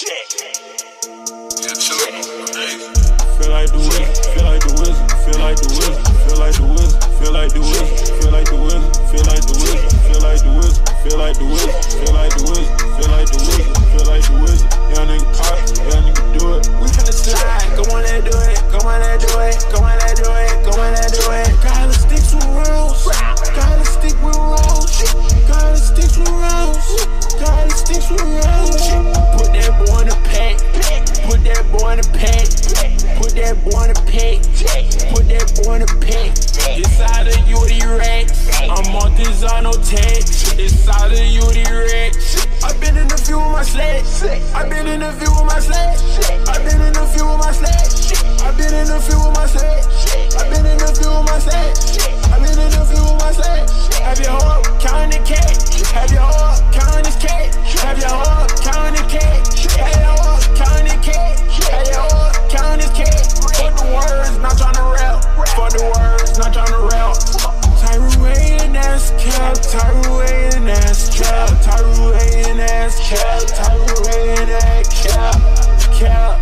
Feel like the wizard, feel like the wizard, feel like the wizard, feel like the wizard, feel like the wizard, feel like the wizard, feel like the wizard, feel like the wizard, feel like the wizard, feel like the wizard, feel like the wizard, feel like the wizard. Young nigga pop, young nigga do it. We finna slide, come on, let's do it, come on, let's do it, come on, let's do it, come on, let's do it. Gotta stick with rolls, gotta stick with rolls, gotta stick with rolls, gotta stick with rolls. Put that boy in the pack, put that boy in the pack. Put that boy in the pig, put that boy in the pig. Inside of you the racks, I'm on this on no tax. Inside of you the racks. I've been in the field with my sled, I've been in the field with my sled, I've been in the field with my sled, I've been in the field with my sled, I've been in the field with my sled, I've been in the field with my sled. Have your hoe counting the cake, have your hoe counting this cake, have your hoe counting the cake, have your hoe counting the cake, have your hoe counting this cake. For the words, not trying to rap. For the words, not trying to rap. t.airu and that's cap, t.airu and that's cap, t.airu and that's cap, t.airu and that cap, cap,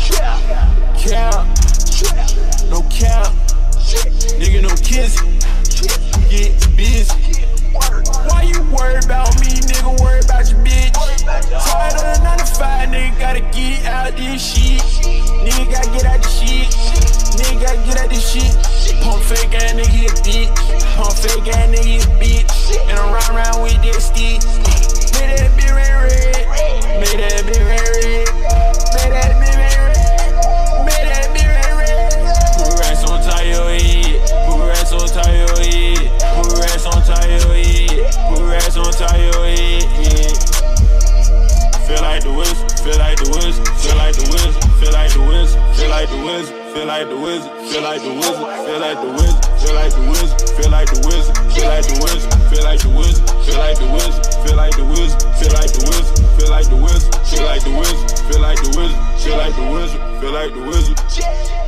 no cap, nigga no kissing, get busy. Why you worry about me, nigga? Worry about your bitch. Tired of the 9 to 5, nigga gotta get out this shit. Nigga gotta get out this shit. Nigga gotta get out this shit. Pump fake ass nigga, he a bitch. Pump fake ass nigga, he a bitch. And I'm riding around with that stick. Made that bitch red. Made that bitch red. Made that bitch red. Made that bitch red. Put rats on top of your head. Put rats on top of your head. Put rats on top of your head. Put rats on top of your head. Feel like the wizard, feel like the wizard, feel like the wizard, feel like the wizard, feel like the wizard, feel like the wizard, feel like the wizard, feel like the wizard, feel like the wizard, feel like the wizard, feel like the wizard, feel like the wizard, feel like the wizard, feel like the wizard, feel like the wizard, feel like the wizard, feel like the wizard, feel like the wizard, feel like the wizard, feel like the wizard.